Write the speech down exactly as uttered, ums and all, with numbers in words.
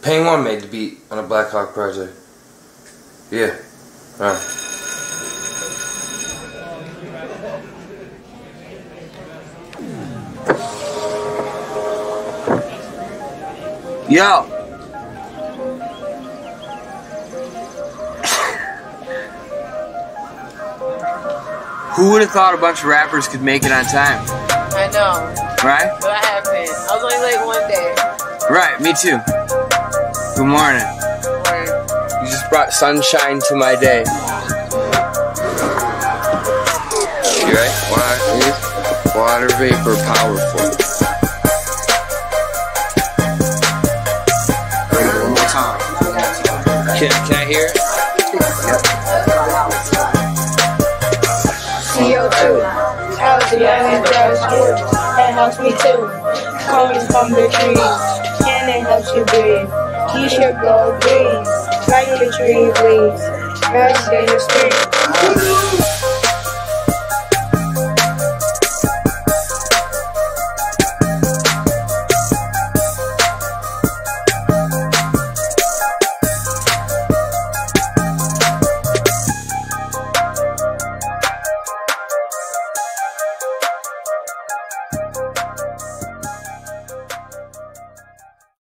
Pain One made the beat on a Black Hawk project. Yeah. Alright. Yo! Who would have thought a bunch of rappers could make it on time? I know. Right? But I haven't. I was only late one day. Right, me too. Good morning. Morning. You just brought sunshine to my day. You right? Water is water vapor powerful. One more time. Can, can I hear it? C O two, oxygen does good. That helps me too. Coming from the trees, and it helps you breathe. T-shirt go green, like the tree leaves. Rest in the street.